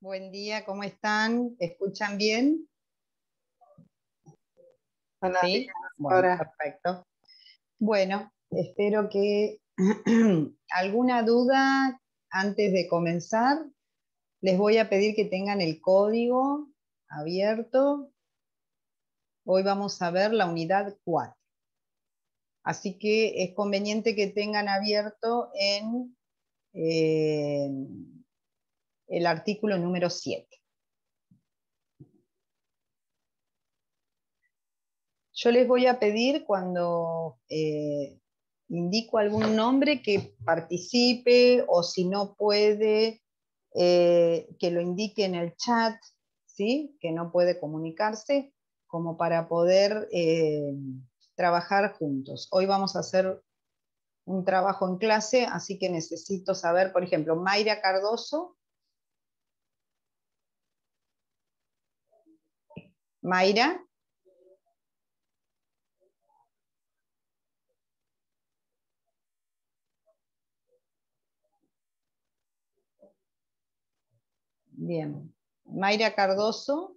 Buen día, ¿cómo están? ¿Escuchan bien? Hola, ¿Sí? Bueno, ahora. perfecto. Bueno, espero que alguna duda antes de comenzar. Les voy a pedir que tengan el código abierto. Hoy vamos a ver la unidad 4. Así que es conveniente que tengan abierto en el artículo número 7. Yo les voy a pedir cuando indico algún nombre que participe, o si no puede, que lo indique en el chat, ¿sí? Que no puede comunicarse, como para poder trabajar juntos. Hoy vamos a hacer un trabajo en clase, así que necesito saber, por ejemplo, Mayra Cardoso. Mayra. Bien. Mayra Cardoso.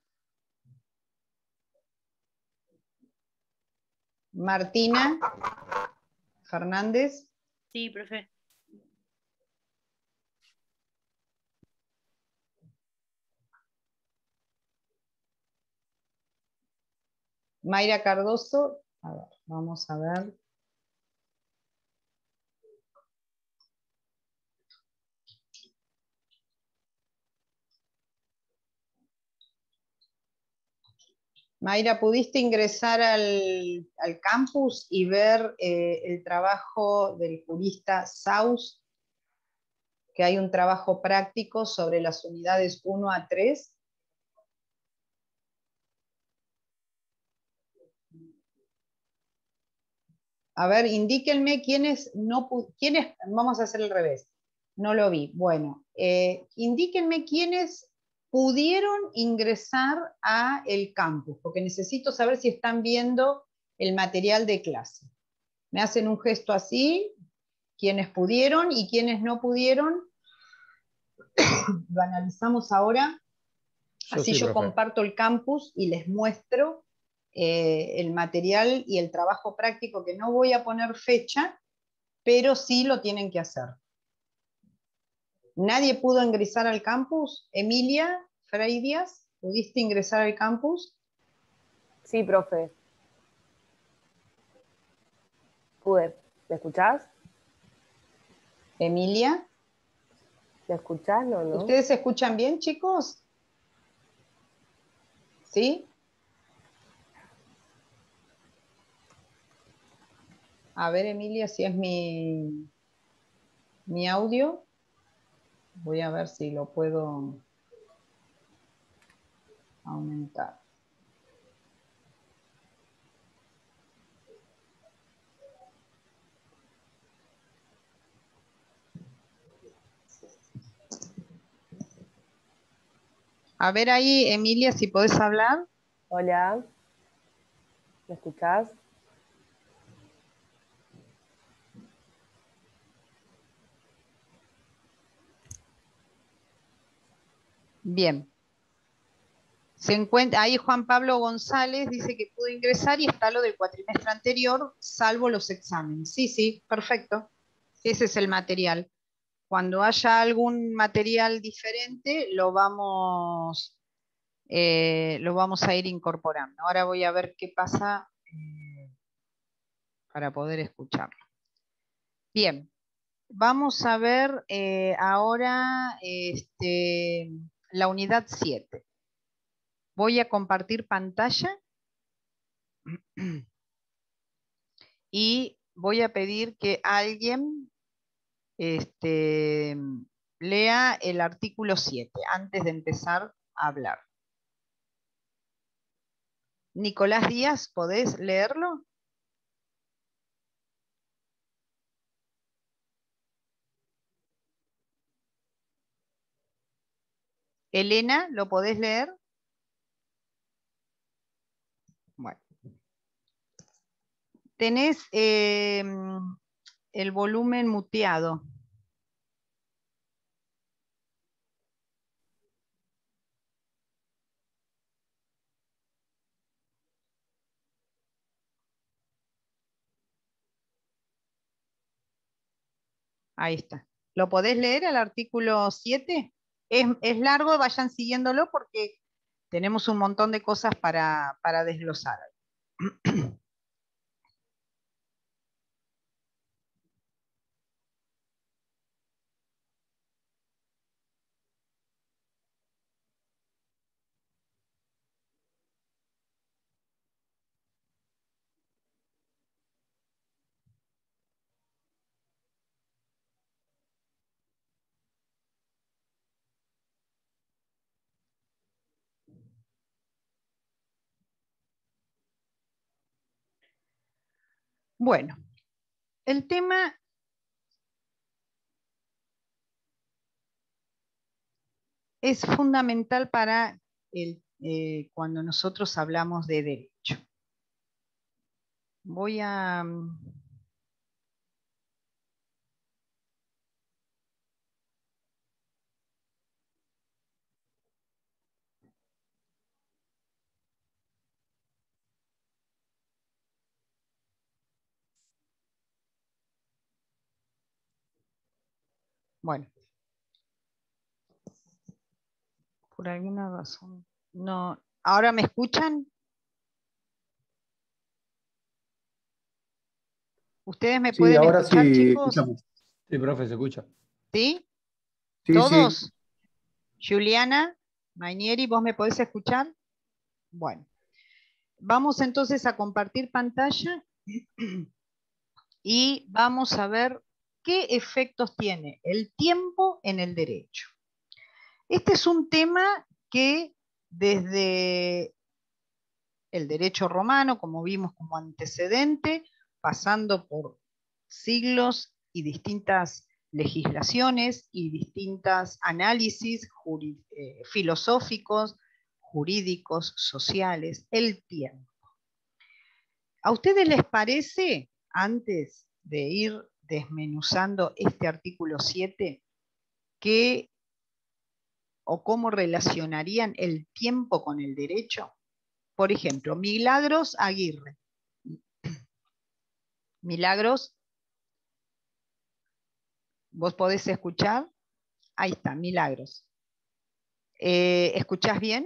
Martina Fernández. Sí, profe. Mayra Cardoso. A ver, vamos a ver. Mayra, ¿pudiste ingresar al campus y ver el trabajo del jurista Saus? Que hay un trabajo práctico sobre las unidades 1 a 3. A ver, indíquenme quiénes no quiénes, vamos a hacer al revés. No lo vi. Bueno, indíquenme quiénes pudieron ingresar a el campus, porque necesito saber si están viendo el material de clase. Me hacen un gesto así, quienes pudieron y quienes no pudieron. Lo analizamos ahora. Así yo comparto el campus y les muestro el material y el trabajo práctico, que no voy a poner fecha, pero sí lo tienen que hacer. ¿Nadie pudo ingresar al campus? Emilia Freidias, ¿pudiste ingresar al campus? Sí, profe. Pude. ¿Me escuchás? Emilia. ¿Me escuchás o no? ¿Ustedes se escuchan bien, chicos? ¿Sí? A ver, Emilia, si es mi audio. Voy a ver si lo puedo aumentar. A ver ahí, Emilia, si podés hablar. Hola. ¿Me escuchás? Bien. Se encuentra ahí Juan Pablo González, dice que pudo ingresar y está lo del cuatrimestre anterior, salvo los exámenes. Sí, sí, perfecto. Ese es el material. Cuando haya algún material diferente, lo vamos a ir incorporando. Ahora voy a ver qué pasa para poder escucharlo. Bien, vamos a ver ahora la unidad 7. Voy a compartir pantalla y voy a pedir que alguien lea el artículo 7 antes de empezar a hablar. Nicolás Díaz, ¿podés leerlo? Elena, ¿lo podés leer? Bueno. Tenés el volumen muteado. Ahí está. ¿Lo podés leer el artículo 7? Es largo, vayan siguiéndolo porque tenemos un montón de cosas para desglosar. Bueno, el tema es fundamental para cuando nosotros hablamos de derecho. Voy a... Bueno, por alguna razón. No. ¿Ahora me escuchan? ¿Ustedes me Sí, pueden ahora escuchar, sí chicos? escuchamos. Sí, profe, se escucha. ¿Sí? Sí, sí. ¿Todos? Juliana, Mainieri, ¿vos me podés escuchar? Bueno, vamos entonces a compartir pantalla y vamos a ver qué efectos tiene el tiempo en el derecho. Este es un tema que desde el derecho romano, como vimos como antecedente, pasando por siglos y distintas legislaciones y distintos análisis filosóficos, jurídicos, sociales, el tiempo. ¿A ustedes les parece, antes de ir desmenuzando este artículo 7, que o cómo relacionarían el tiempo con el derecho? Por ejemplo, Milagros Aguirre. Milagros, ¿vos podés escuchar? Ahí está, Milagros. ¿Escuchás bien?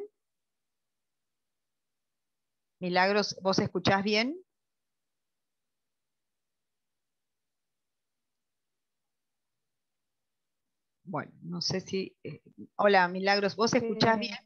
Milagros, ¿vos escuchás bien? Bueno, no sé si... hola, Milagros, ¿vos escuchás bien?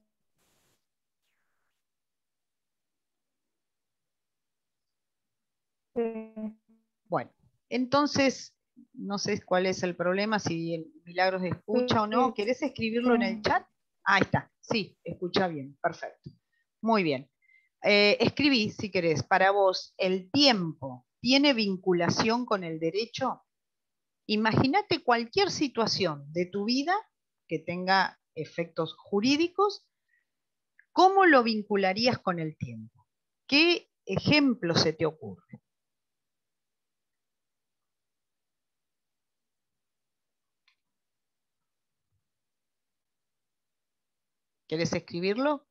Bueno, entonces, no sé cuál es el problema, si el Milagros escucha o no. ¿Querés escribirlo en el chat? Ahí está, sí, escucha bien, perfecto. Muy bien. Escribí, si querés, para vos, ¿el tiempo tiene vinculación con el derecho? Imagínate cualquier situación de tu vida que tenga efectos jurídicos, ¿cómo lo vincularías con el tiempo? ¿Qué ejemplo se te ocurre? ¿Querés escribirlo?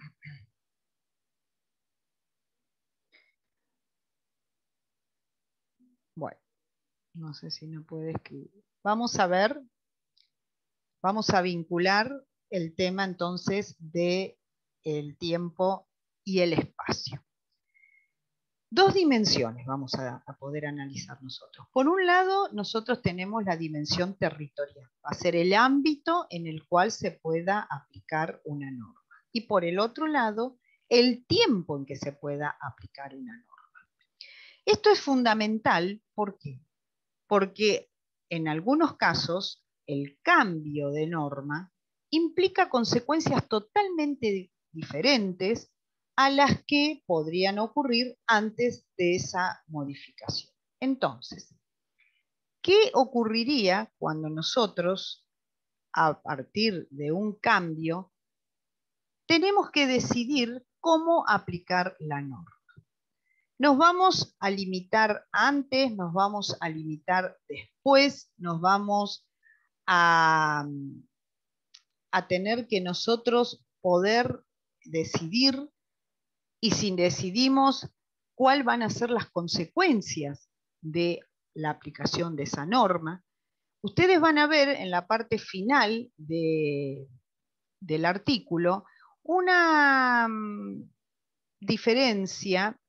Bueno, no sé si no puede escribir. Vamos a ver, vamos a vincular el tema entonces de el tiempo y el espacio. Dos dimensiones vamos a poder analizar nosotros. Por un lado, nosotros tenemos la dimensión territorial, va a ser el ámbito en el cual se pueda aplicar una norma. Y por el otro lado, el tiempo en que se pueda aplicar una norma. Esto es fundamental, ¿por qué? Porque en algunos casos el cambio de norma implica consecuencias totalmente diferentes a las que podrían ocurrir antes de esa modificación. Entonces, ¿qué ocurriría cuando nosotros, a partir de un cambio, tenemos que decidir cómo aplicar la norma? Nos vamos a limitar antes, nos vamos a limitar después, nos vamos a tener que nosotros poder decidir, y si decidimos cuáles van a ser las consecuencias de la aplicación de esa norma, ustedes van a ver en la parte final del artículo una diferencia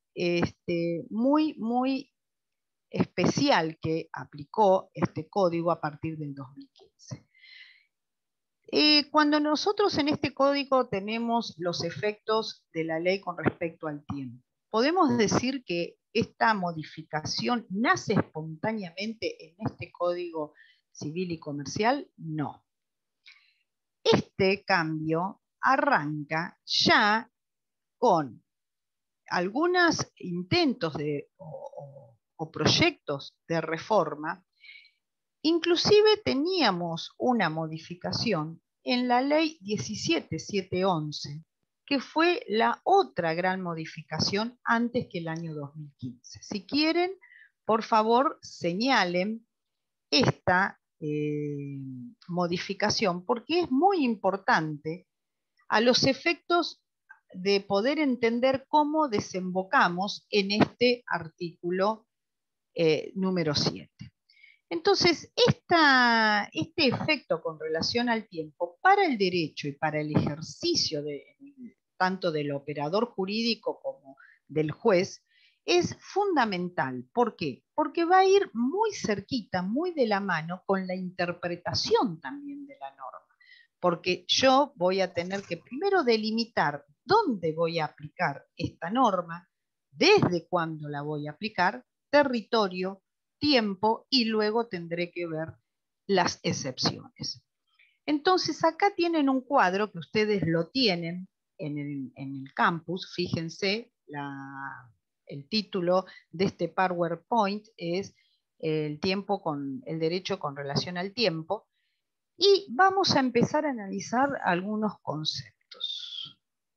muy especial que aplicó este código a partir del 2015. Cuando nosotros en este código tenemos los efectos de la ley con respecto al tiempo, ¿podemos decir que esta modificación nace espontáneamente en este código civil y comercial? No. Este cambio arranca ya con algunos intentos o proyectos de reforma. Inclusive teníamos una modificación en la ley 17711, que fue la otra gran modificación antes que el año 2015. Si quieren, por favor, señalen esta modificación, porque es muy importante a los efectos de poder entender cómo desembocamos en este artículo número 7. Entonces, este efecto con relación al tiempo para el derecho y para el ejercicio tanto del operador jurídico como del juez es fundamental. ¿Por qué? Porque va a ir muy cerquita, muy de la mano con la interpretación también de la norma. Porque yo voy a tener que primero delimitar dónde voy a aplicar esta norma, desde cuándo la voy a aplicar, territorio, tiempo, y luego tendré que ver las excepciones. Entonces acá tienen un cuadro que ustedes lo tienen en el campus. Fíjense, el título de este PowerPoint es el derecho con relación al tiempo, y vamos a empezar a analizar algunos conceptos.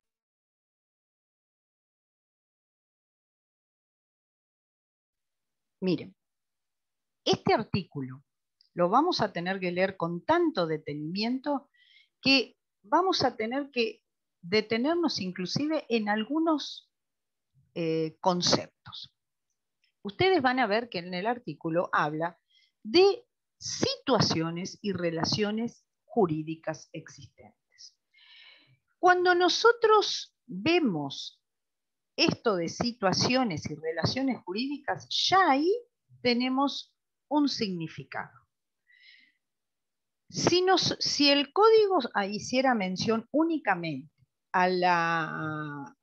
Miren, este artículo lo vamos a tener que leer con tanto detenimiento que vamos a tener que detenernos inclusive en algunos conceptos. Ustedes van a ver que en el artículo habla de situaciones y relaciones jurídicas existentes. Cuando nosotros vemos esto de situaciones y relaciones jurídicas, ya ahí tenemos un significado. Si el código hiciera mención únicamente a la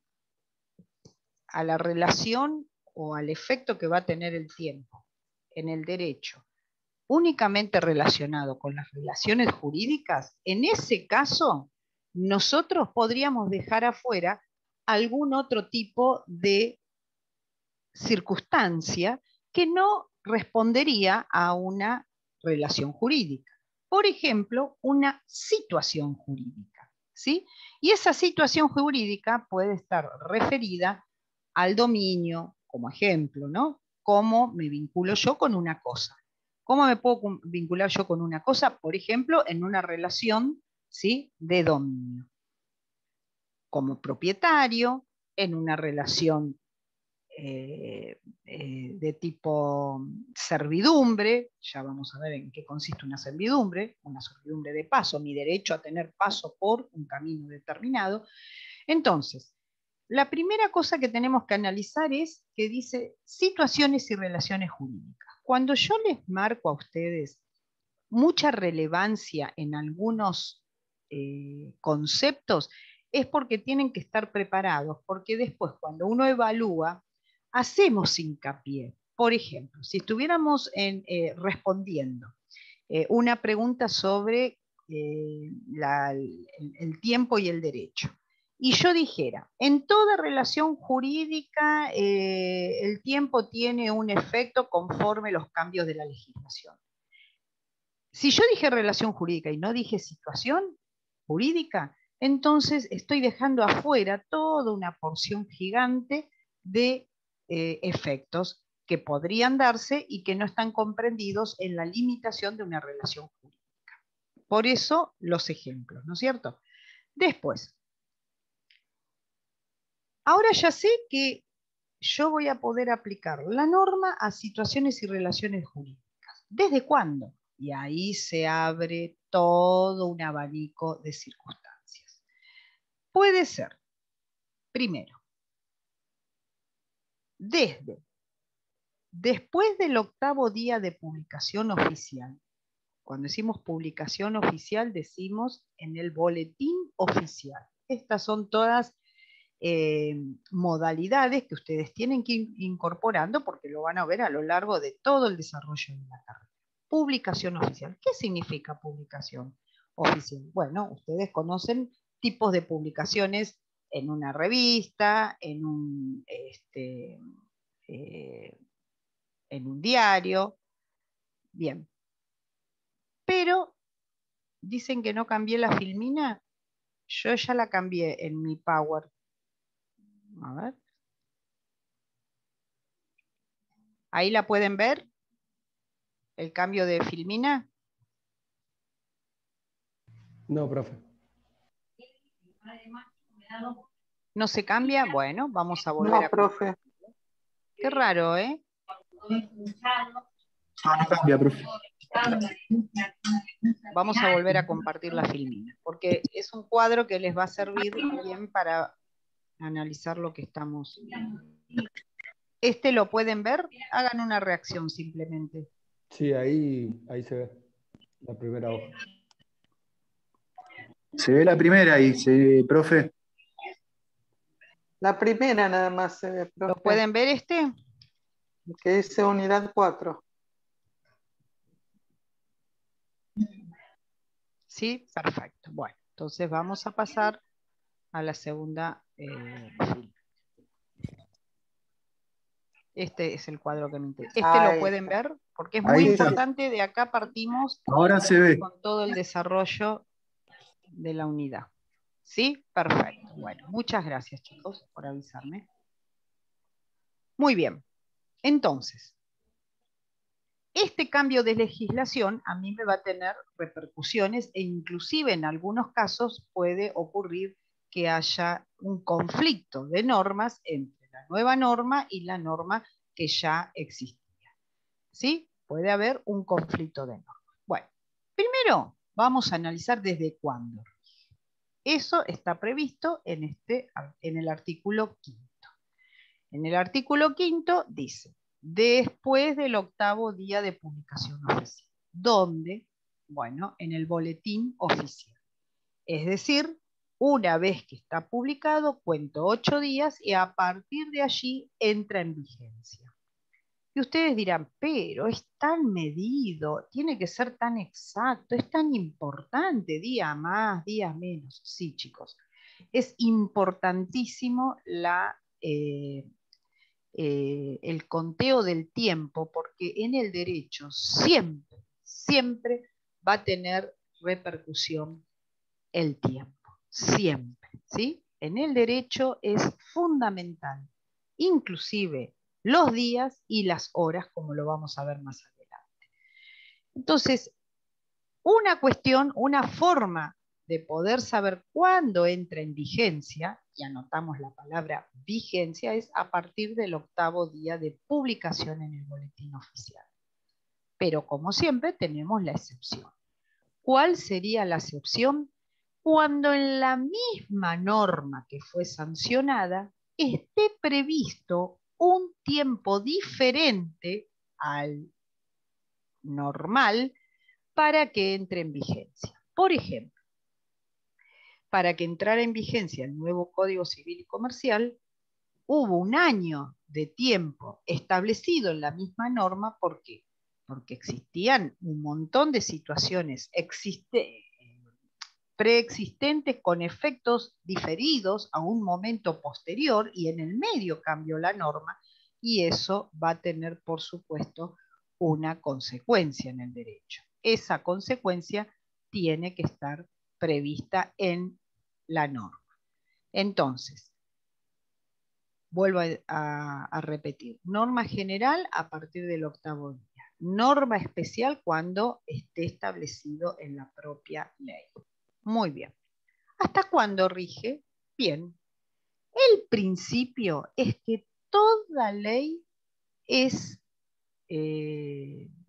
relación o al efecto que va a tener el tiempo en el derecho, únicamente relacionado con las relaciones jurídicas, en ese caso nosotros podríamos dejar afuera algún otro tipo de circunstancia que no respondería a una relación jurídica. Por ejemplo, una situación jurídica, ¿sí? Y esa situación jurídica puede estar referida al dominio, como ejemplo, ¿no? ¿Cómo me vinculo yo con una cosa? ¿Cómo me puedo vincular yo con una cosa? Por ejemplo, en una relación, ¿sí?, de dominio. Como propietario, en una relación de tipo servidumbre. Ya vamos a ver en qué consiste una servidumbre de paso, mi derecho a tener paso por un camino determinado. Entonces, la primera cosa que tenemos que analizar es que dice situaciones y relaciones jurídicas. Cuando yo les marco a ustedes mucha relevancia en algunos conceptos, es porque tienen que estar preparados, porque después cuando uno evalúa, hacemos hincapié. Por ejemplo, si estuviéramos respondiendo una pregunta sobre el tiempo y el derecho, y yo dijera, en toda relación jurídica el tiempo tiene un efecto conforme los cambios de la legislación. Si yo dije relación jurídica y no dije situación jurídica, entonces estoy dejando afuera toda una porción gigante de efectos que podrían darse y que no están comprendidos en la limitación de una relación jurídica. Por eso los ejemplos, ¿no es cierto? Después, ahora ya sé que yo voy a poder aplicar la norma a situaciones y relaciones jurídicas. ¿Desde cuándo? Y ahí se abre todo un abanico de circunstancias. Puede ser, primero, después del 8º día de publicación oficial. Cuando decimos publicación oficial, decimos en el boletín oficial. Estas son todas modalidades que ustedes tienen que ir incorporando porque lo van a ver a lo largo de todo el desarrollo de la carrera. Publicación oficial. ¿Qué significa publicación oficial? Bueno, ustedes conocen tipos de publicaciones en una revista, en un diario. Bien. Pero dicen que no cambié la filmina. Yo ya la cambié en mi Power. A ver. Ahí la pueden ver. El cambio de filmina. No, profe. ¿No se cambia? Bueno, vamos a volver a... profe. Qué raro, ¿eh? No cambia, profe. Vamos a volver a compartir la filmina, porque es un cuadro que les va a servir bien para analizar lo que estamos viendo. ¿Este lo pueden ver? Hagan una reacción simplemente. Sí, ahí se ve la primera hoja. Se ve la primera ahí, profe. La primera nada más se ve, profe. ¿Lo pueden ver este? Que dice unidad 4. Sí, perfecto. Bueno, entonces vamos a pasar a la segunda fila. Este es el cuadro que me interesa. Este lo pueden ver porque es muy importante. De acá partimos Ahora se ve. con todo el desarrollo de la unidad. ¿Sí? Perfecto. Bueno, muchas gracias, chicos, por avisarme. Muy bien. Entonces, este cambio de legislación a mí me va a tener repercusiones e inclusive en algunos casos puede ocurrir que haya un conflicto de normas entre la nueva norma y la norma que ya existía. ¿Sí? Puede haber un conflicto de normas. Bueno, primero vamos a analizar desde cuándo. Eso está previsto en el artículo 5. En el artículo 5 dice, después del 8º día de publicación oficial. ¿Dónde? Bueno, en el boletín oficial. Es decir, una vez que está publicado, cuento 8 días y a partir de allí entra en vigencia. Y ustedes dirán, pero es tan medido, tiene que ser tan exacto, es tan importante, día más, día menos. Sí, chicos, es importantísimo el conteo del tiempo, porque en el derecho siempre, siempre va a tener repercusión el tiempo, siempre, ¿sí? En el derecho es fundamental, inclusive los días y las horas, como lo vamos a ver más adelante. Entonces, una cuestión, una forma de poder saber cuándo entra en vigencia, y anotamos la palabra vigencia, es a partir del 8º día de publicación en el boletín oficial. Pero como siempre tenemos la excepción. ¿Cuál sería la excepción? Cuando en la misma norma que fue sancionada esté previsto un tiempo diferente al normal para que entre en vigencia. Por ejemplo, para que entrara en vigencia el nuevo Código Civil y Comercial, hubo un año de tiempo establecido en la misma norma. ¿Por qué? Porque existían un montón de situaciones preexistentes con efectos diferidos a un momento posterior y en el medio cambió la norma y eso va a tener, por supuesto, una consecuencia en el derecho. Esa consecuencia tiene que estar prevista en la norma. Entonces, vuelvo a repetir, norma general a partir del 8º día, norma especial cuando esté establecido en la propia ley. Muy bien. ¿Hasta cuándo rige? Bien. El principio es que toda ley es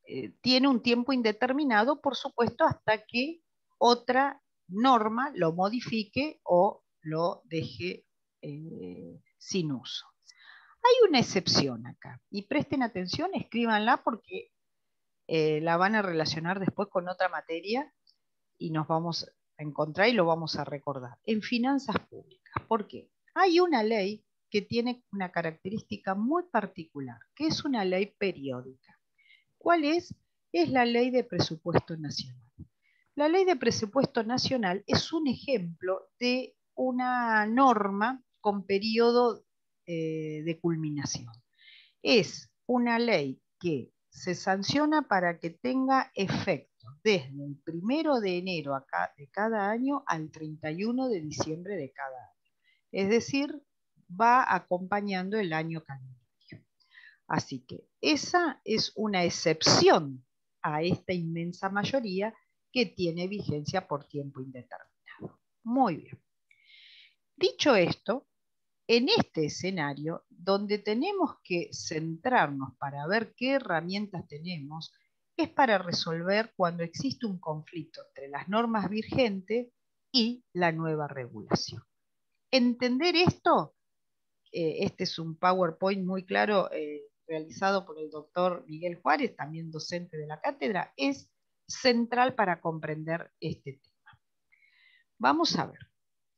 tiene un tiempo indeterminado, por supuesto, hasta que otra norma lo modifique o lo deje sin uso. Hay una excepción acá, y presten atención, escríbanla porque la van a relacionar después con otra materia y nos vamos a encontrar y lo vamos a recordar. En finanzas públicas. ¿Por qué? Hay una ley que tiene una característica muy particular, que es una ley periódica. ¿Cuál es? Es la Ley de Presupuesto Nacional. La Ley de Presupuesto Nacional es un ejemplo de una norma con periodo de culminación. Es una ley que se sanciona para que tenga efecto desde el 1 de enero de cada año al 31 de diciembre de cada año. Es decir, va acompañando el año calendario. Así que esa es una excepción a esta inmensa mayoría que tiene vigencia por tiempo indeterminado. Muy bien. Dicho esto, en este escenario, donde tenemos que centrarnos para ver qué herramientas tenemos, es para resolver cuando existe un conflicto entre las normas vigentes y la nueva regulación. Entender esto, este es un PowerPoint muy claro realizado por el doctor Miguel Juárez, también docente de la cátedra, es central para comprender este tema. Vamos a ver.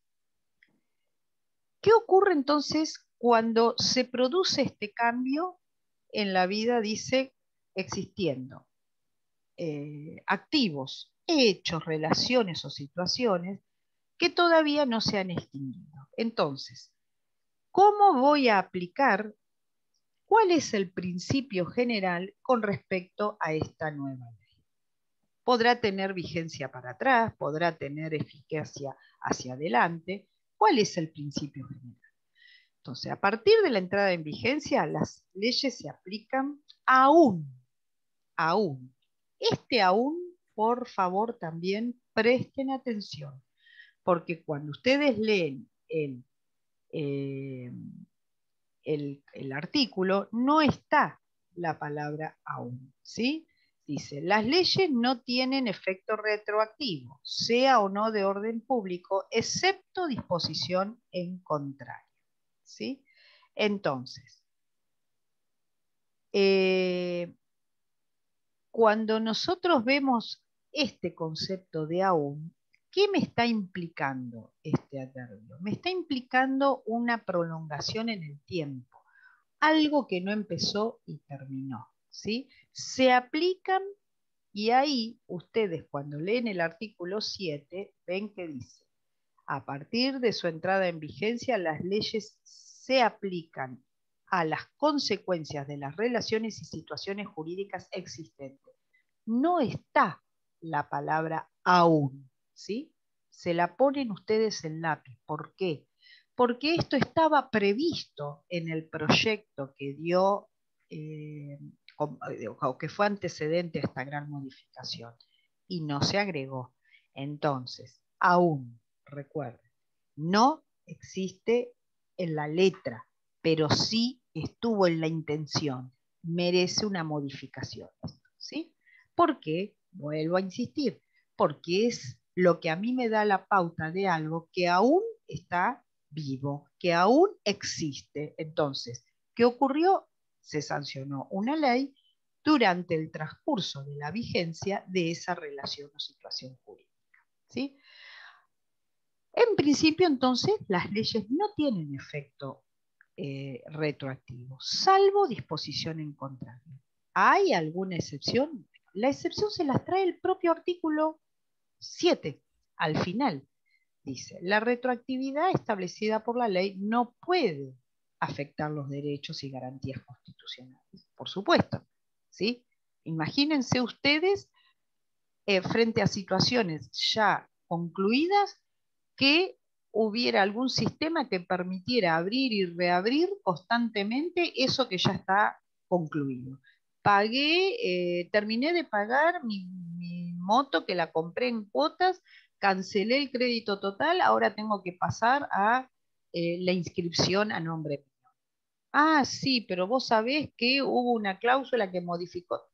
¿Qué ocurre entonces cuando se produce este cambio en la vida, dice, existiendo activos, hechos, relaciones o situaciones que todavía no se han extinguido? Entonces, ¿cómo voy a aplicar? ¿Cuál es el principio general con respecto a esta nueva ley? Podrá tener vigencia para atrás, podrá tener eficacia hacia adelante. ¿Cuál es el principio general? Entonces, a partir de la entrada en vigencia, las leyes se aplican aún. Este aún, por favor, también presten atención, porque cuando ustedes leen el artículo, no está la palabra aún, ¿sí? Dice, las leyes no tienen efecto retroactivo, sea o no de orden público, excepto disposición en contrario, ¿sí? Entonces, cuando nosotros vemos este concepto de aún, ¿qué me está implicando este adverbio? Me está implicando una prolongación en el tiempo, algo que no empezó y terminó, ¿sí? Se aplican y ahí ustedes cuando leen el artículo 7 ven que dice, a partir de su entrada en vigencia las leyes se aplican a las consecuencias de las relaciones y situaciones jurídicas existentes. No está la palabra aún, ¿sí? Se la ponen ustedes en lápiz. ¿Por qué? Porque esto estaba previsto en el proyecto que dio, o que fue antecedente a esta gran modificación, y no se agregó. Entonces, aún, recuerden, no existe en la letra, pero sí estuvo en la intención. Merece una modificación, ¿sí? ¿Por qué? Vuelvo a insistir, porque es lo que a mí me da la pauta de algo que aún está vivo, que aún existe. Entonces, ¿qué ocurrió? Se sancionó una ley durante el transcurso de la vigencia de esa relación o situación jurídica, ¿sí? En principio, entonces, las leyes no tienen efecto retroactivo, salvo disposición en contrario. ¿Hay alguna excepción? La excepción se las trae el propio artículo 7, al final. Dice, la retroactividad establecida por la ley no puede afectar los derechos y garantías constitucionales. Por supuesto, ¿sí? Imagínense ustedes frente a situaciones ya concluidas que hubiera algún sistema que permitiera abrir y reabrir constantemente eso que ya está concluido. Terminé de pagar mi moto que la compré en cuotas, cancelé el crédito total, ahora tengo que pasar a la inscripción a nombre mío. Ah, sí, pero vos sabés que hubo una cláusula que modificó.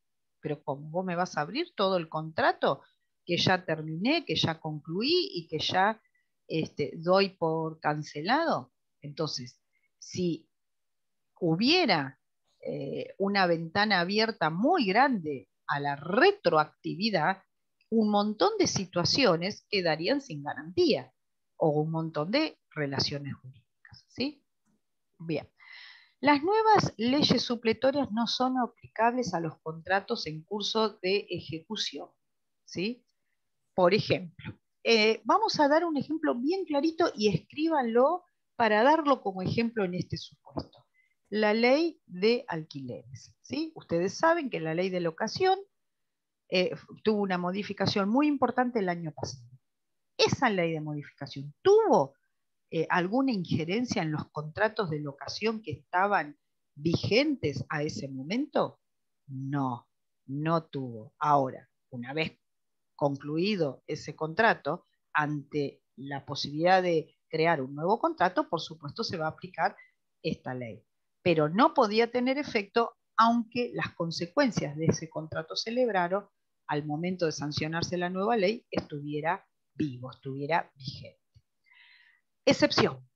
pero ¿cómo? ¿Vos me vas a abrir todo el contrato que ya terminé, que ya concluí y que ya doy por cancelado? Entonces, si hubiera una ventana abierta muy grande a la retroactividad, un montón de situaciones quedarían sin garantía o un montón de relaciones jurídicas, ¿sí? Bien. Las nuevas leyes supletorias no son aplicables a los contratos en curso de ejecución, ¿sí? Por ejemplo, vamos a dar un ejemplo bien clarito y escríbanlo para darlo como ejemplo en este supuesto. La ley de alquileres, ¿sí? Ustedes saben que la ley de locación tuvo una modificación muy importante el año pasado. Esa ley de modificación tuvo alguna injerencia en los contratos de locación que estaban vigentes a ese momento? No, no tuvo. Ahora, una vez concluido ese contrato, ante la posibilidad de crear un nuevo contrato, por supuesto se va a aplicar esta ley. Pero no podía tener efecto aunque las consecuencias de ese contrato celebrado al momento de sancionarse la nueva ley estuviera vivo, estuviera vigente. Excepción,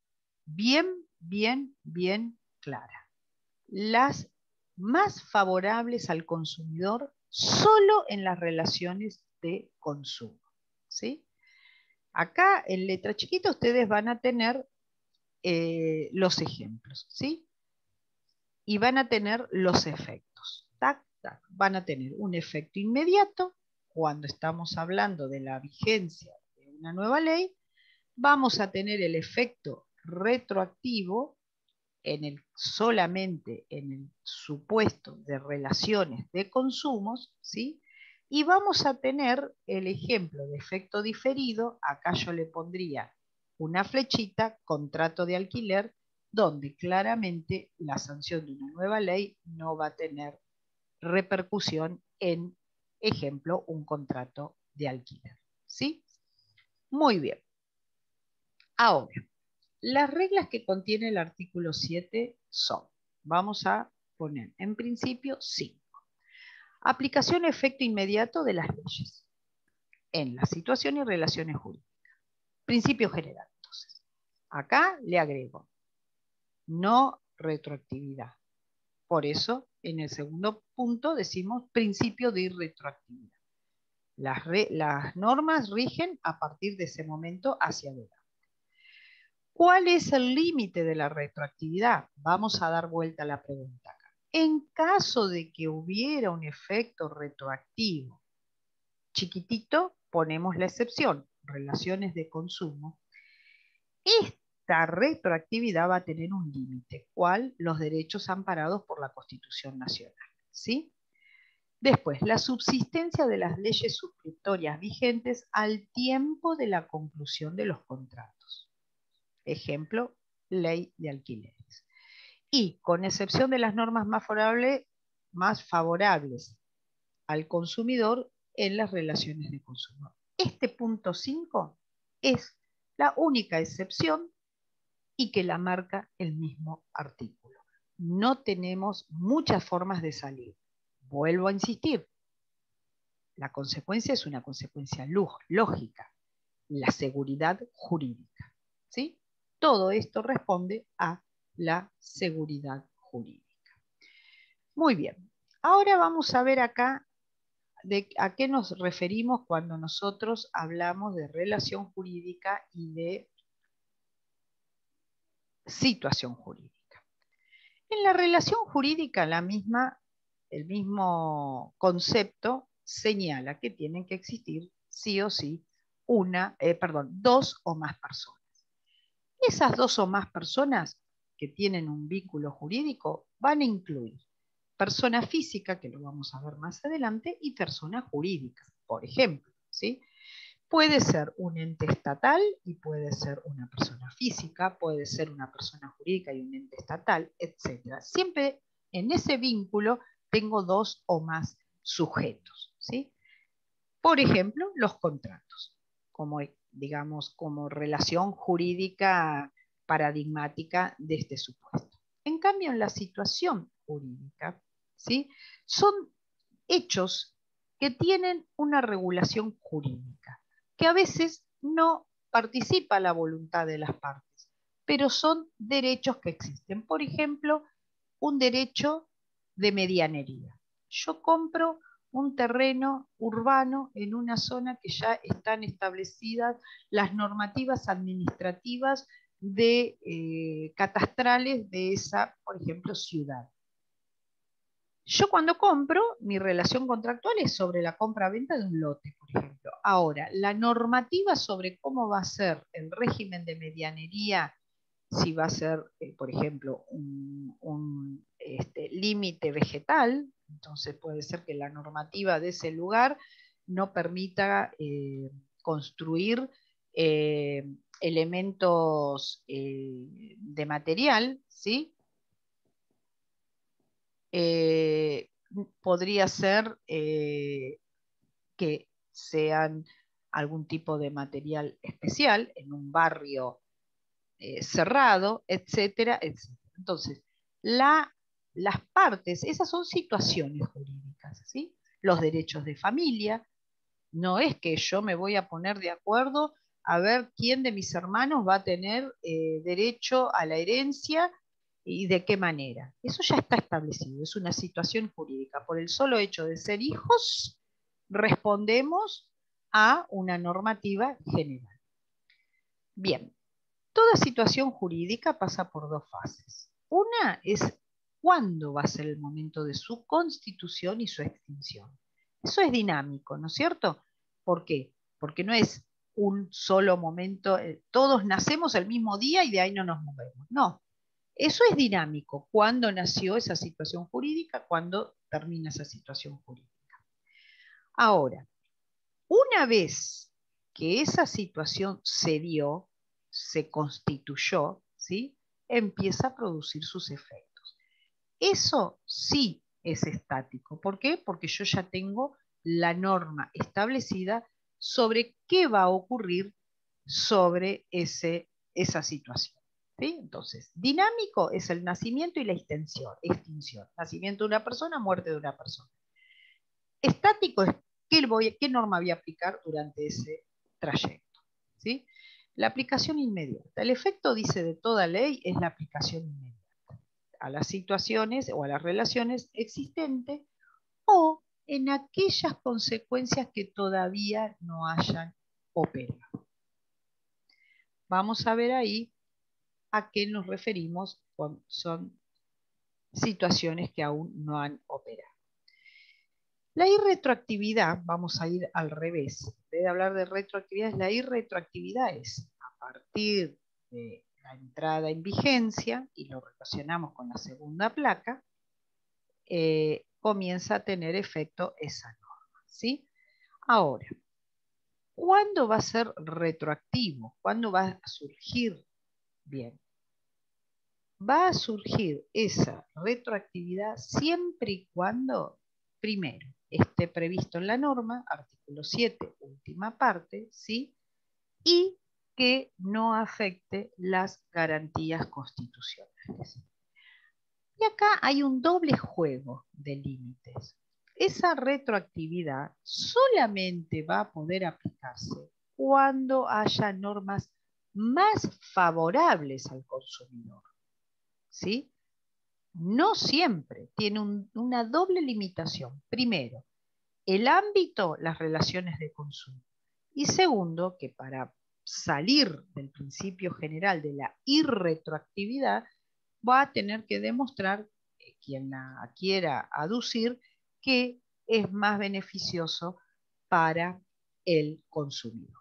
bien clara. Las más favorables al consumidor solo en las relaciones de consumo, ¿sí? Acá en letra chiquita ustedes van a tener los ejemplos, ¿sí? Y van a tener los efectos. Tac, tac. Van a tener un efecto inmediato cuando estamos hablando de la vigencia de una nueva ley. Vamos a tener el efecto retroactivo solamente en el supuesto de relaciones de consumos, ¿sí? Y vamos a tener el ejemplo de efecto diferido, acá yo le pondría una flechita, contrato de alquiler, donde claramente la sanción de una nueva ley no va a tener repercusión en, ejemplo, un contrato de alquiler, ¿sí? Muy bien. Ahora, las reglas que contiene el artículo 7 son, vamos a poner en principio 5. Aplicación efecto inmediato de las leyes en la situación y relaciones jurídicas. Principio general, entonces. Acá le agrego no retroactividad. Por eso, en el segundo punto decimos principio de irretroactividad. Las normas rigen a partir de ese momento hacia adelante. ¿Cuál es el límite de la retroactividad? Vamos a dar vuelta a la pregunta acá. En caso de que hubiera un efecto retroactivo chiquitito, ponemos la excepción, relaciones de consumo. Esta retroactividad va a tener un límite, ¿cuál? Los derechos amparados por la Constitución Nacional, ¿sí? Después, la subsistencia de las leyes supletorias vigentes al tiempo de la conclusión de los contratos. Ejemplo, ley de alquileres. Y con excepción de las normas más favorables al consumidor en las relaciones de consumo. Este punto 5 es la única excepción y que la marca el mismo artículo. No tenemos muchas formas de salir. Vuelvo a insistir, la consecuencia es una consecuencia lógica, la seguridad jurídica, ¿sí? Todo esto responde a la seguridad jurídica. Muy bien, ahora vamos a ver acá a qué nos referimos cuando nosotros hablamos de relación jurídica y de situación jurídica. En la relación jurídica, el mismo concepto señala que tienen que existir sí o sí dos o más personas. Esas dos o más personas que tienen un vínculo jurídico van a incluir persona física, que lo vamos a ver más adelante, y persona jurídica, por ejemplo, ¿sí? Puede ser un ente estatal y puede ser una persona física, puede ser una persona jurídica y un ente estatal, etc. Siempre en ese vínculo tengo dos o más sujetos, ¿sí? Por ejemplo, los contratos, como relación jurídica paradigmática de este supuesto. En cambio, en la situación jurídica, ¿sí? Son hechos que tienen una regulación jurídica, que a veces no participa la voluntad de las partes, pero son derechos que existen. Por ejemplo, un derecho de medianería. Yo compro un terreno urbano en una zona que ya están establecidas las normativas administrativas catastrales de esa, por ejemplo, ciudad. Yo cuando compro, mi relación contractual es sobre la compra-venta de un lote, por ejemplo. Ahora, la normativa sobre cómo va a ser el régimen de medianería, si va a ser, por ejemplo, un límite vegetal, entonces puede ser que la normativa de ese lugar no permita construir elementos de material, ¿sí? Podría ser que sean algún tipo de material especial en un barrio cerrado, etcétera, etcétera. Entonces, las partes, esas son situaciones jurídicas, ¿sí? Los derechos de familia, no es que yo me voy a poner de acuerdo a ver quién de mis hermanos va a tener derecho a la herencia y de qué manera. Eso ya está establecido, es una situación jurídica. Por el solo hecho de ser hijos, respondemos a una normativa general. Bien, toda situación jurídica pasa por dos fases. Una es cuándo va a ser el momento de su constitución y su extinción. Eso es dinámico, ¿no es cierto? ¿Por qué? Porque no es un solo momento, todos nacemos el mismo día y de ahí no nos movemos. No, eso es dinámico. ¿Cuándo nació esa situación jurídica? ¿Cuándo termina esa situación jurídica? Ahora, una vez que esa situación se dio, se constituyó, ¿sí? Empieza a producir sus efectos. Eso sí es estático. ¿Por qué? Porque yo ya tengo la norma establecida sobre qué va a ocurrir sobre esa situación. ¿Sí? Entonces, dinámico es el nacimiento y la extinción. Nacimiento de una persona, muerte de una persona. Estático es qué norma voy a aplicar durante ese trayecto. ¿Sí? La aplicación inmediata. El efecto, dice, de toda ley es la aplicación inmediata a las situaciones o a las relaciones existentes o en aquellas consecuencias que todavía no hayan operado. Vamos a ver ahí a qué nos referimos cuando son situaciones que aún no han operado. La irretroactividad, vamos a ir al revés, en vez de hablar de retroactividad, la irretroactividad es a partir de la entrada en vigencia, y lo relacionamos con la segunda placa, comienza a tener efecto esa norma, ¿sí? Ahora, ¿cuándo va a ser retroactivo? ¿Cuándo va a surgir? Bien, va a surgir esa retroactividad siempre y cuando, primero, esté previsto en la norma, artículo 7, última parte, ¿sí? Y que no afecte las garantías constitucionales. Y acá hay un doble juego de límites. Esa retroactividad solamente va a poder aplicarse cuando haya normas más favorables al consumidor. ¿Sí? No siempre, tiene una doble limitación. Primero, el ámbito, las relaciones de consumo. Y segundo, que para salir del principio general de la irretroactividad, va a tener que demostrar, quien la quiera aducir, que es más beneficioso para el consumidor.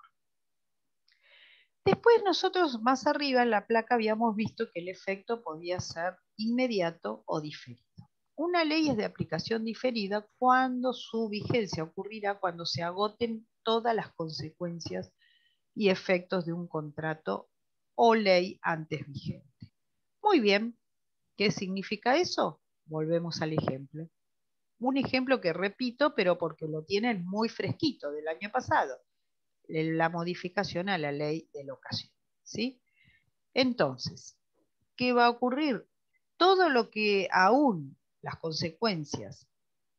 Después nosotros más arriba en la placa habíamos visto que el efecto podía ser inmediato o diferido. Una ley es de aplicación diferida cuando su vigencia ocurrirá cuando se agoten todas las consecuencias y efectos de un contrato o ley antes vigente. Muy bien, ¿qué significa eso? Volvemos al ejemplo. Un ejemplo que repito, pero porque lo tienen muy fresquito del año pasado, la modificación a la ley de locación, ¿sí? Entonces, ¿qué va a ocurrir? Todo lo que aún las consecuencias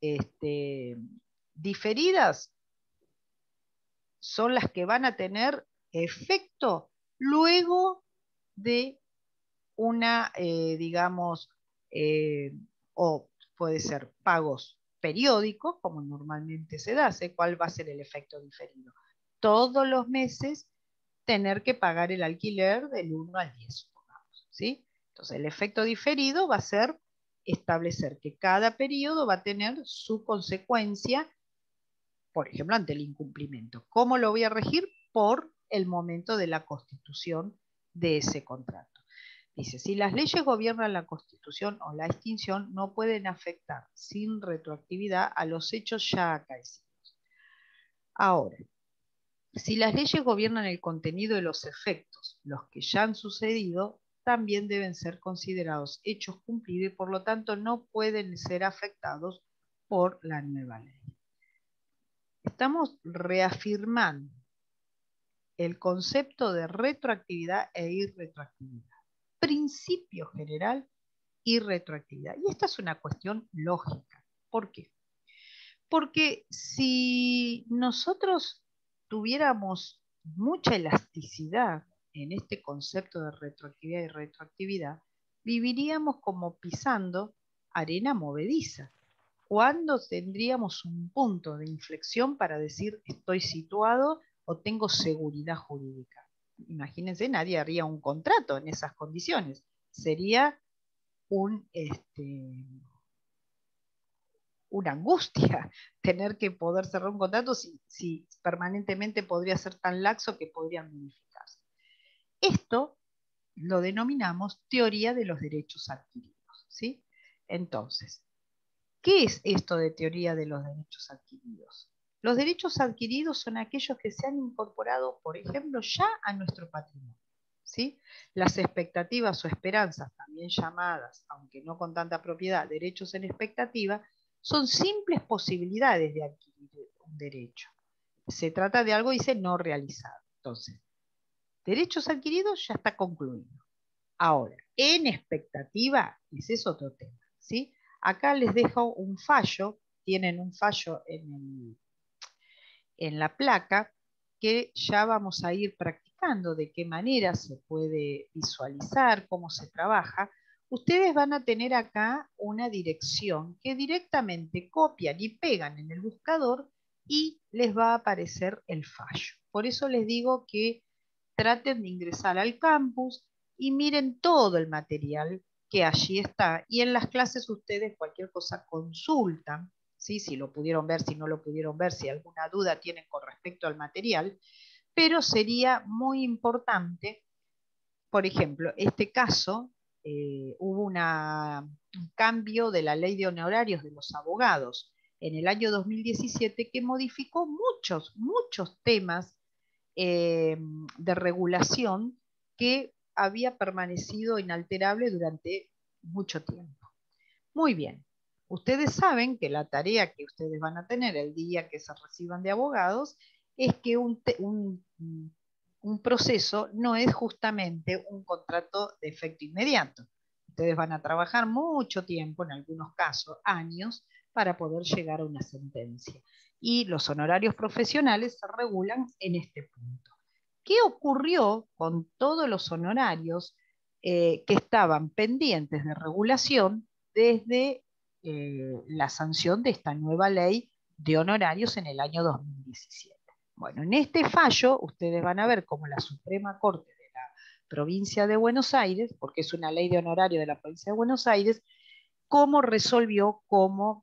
diferidas son las que van a tener efecto luego de una, digamos, o puede ser pagos periódicos, como normalmente se da. ¿Cuál va a ser el efecto diferido? Todos los meses tener que pagar el alquiler del 1 al 10, supongamos, ¿sí? Entonces, el efecto diferido va a ser establecer que cada periodo va a tener su consecuencia, por ejemplo, ante el incumplimiento. ¿Cómo lo voy a regir? Por el momento de la constitución de ese contrato. Dice, si las leyes gobiernan la constitución o la extinción, no pueden afectar sin retroactividad a los hechos ya acaecidos. Ahora, si las leyes gobiernan el contenido de los efectos, los que ya han sucedido, también deben ser considerados hechos cumplidos y por lo tanto no pueden ser afectados por la nueva ley. Estamos reafirmando el concepto de retroactividad e irretroactividad. Principio general y retroactividad. Y esta es una cuestión lógica. ¿Por qué? Porque si nosotros tuviéramos mucha elasticidad en este concepto de retroactividad y retroactividad, viviríamos como pisando arena movediza. ¿Cuándo tendríamos un punto de inflexión para decir estoy situado o tengo seguridad jurídica? Imagínense, nadie haría un contrato en esas condiciones. Sería una angustia tener que poder cerrar un contrato si permanentemente podría ser tan laxo que podrían modificarse. Esto lo denominamos teoría de los derechos adquiridos, ¿sí? Entonces, ¿qué es esto de teoría de los derechos adquiridos? Los derechos adquiridos son aquellos que se han incorporado, por ejemplo, ya a nuestro patrimonio, ¿sí? Las expectativas o esperanzas, también llamadas, aunque no con tanta propiedad, derechos en expectativa, son simples posibilidades de adquirir un derecho. Se trata de algo, dice, no realizado. Entonces, derechos adquiridos ya está concluido. Ahora, en expectativa, ese es otro tema, ¿sí? Acá les dejo un fallo, tienen un fallo en la placa, que ya vamos a ir practicando de qué manera se puede visualizar, cómo se trabaja. Ustedes van a tener acá una dirección que directamente copian y pegan en el buscador y les va a aparecer el fallo. Por eso les digo que traten de ingresar al campus y miren todo el material que allí está. Y en las clases ustedes cualquier cosa consultan, ¿sí? Si lo pudieron ver, si no lo pudieron ver, si alguna duda tienen con respecto al material. Pero sería muy importante, por ejemplo, este caso, hubo un cambio de la ley de honorarios de los abogados en el año 2017 que modificó muchos temas de regulación que había permanecido inalterable durante mucho tiempo. Muy bien. Ustedes saben que la tarea que ustedes van a tener el día que se reciban de abogados es que un proceso no es justamente un contrato de efecto inmediato. Ustedes van a trabajar mucho tiempo, en algunos casos años, para poder llegar a una sentencia. Y los honorarios profesionales se regulan en este punto. ¿Qué ocurrió con todos los honorarios que estaban pendientes de regulación desde la sanción de esta nueva ley de honorarios en el año 2017? Bueno, en este fallo ustedes van a ver cómo la Suprema Corte de la Provincia de Buenos Aires, porque es una ley de honorario de la Provincia de Buenos Aires, cómo resolvió, cómo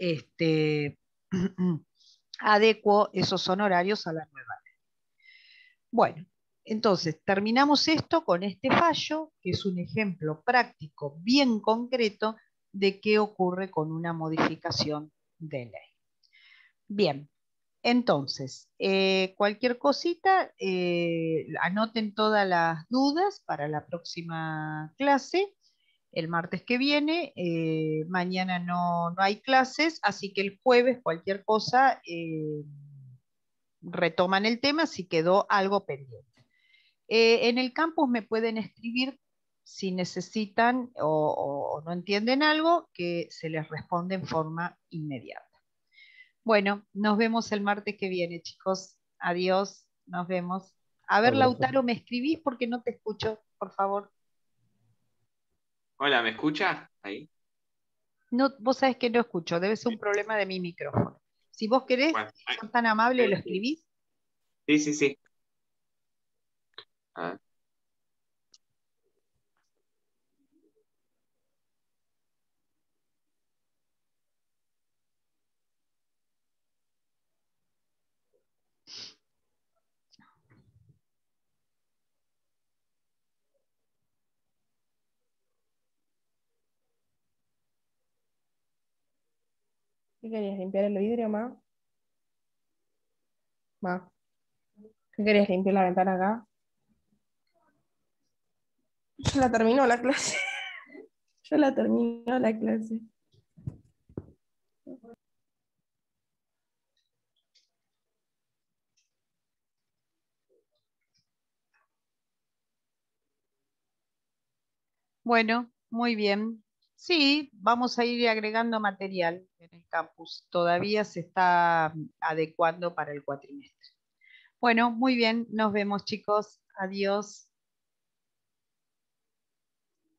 adecuó esos honorarios a la nueva ley. Bueno, entonces terminamos esto con este fallo, que es un ejemplo práctico bien concreto de qué ocurre con una modificación de ley. Bien. Entonces, cualquier cosita, anoten todas las dudas para la próxima clase, el martes que viene. Mañana no hay clases, así que el jueves cualquier cosa retoman el tema si quedó algo pendiente. En el campus me pueden escribir si necesitan o no entienden algo, que se les responde en forma inmediata. Bueno, nos vemos el martes que viene, chicos. Adiós, nos vemos. A ver, Chao, profe. Lautaro, ¿me escribís porque no te escucho, por favor? Hola, ¿me escucha? Ahí. No, vos sabés que no escucho, debe ser un problema de mi micrófono. Si vos querés, Bueno, sos tan amable, lo escribís. sí, sí, sí. A ver. ¿Qué querías? ¿Limpiar el vidrio, Ma? Ma, ¿qué querías? ¿Limpiar la ventana acá? Ya la terminó la clase. Ya la terminó la clase. Bueno, muy bien. Sí, vamos a ir agregando material en el campus. Todavía se está adecuando para el cuatrimestre. Bueno, muy bien. Nos vemos, chicos. Adiós.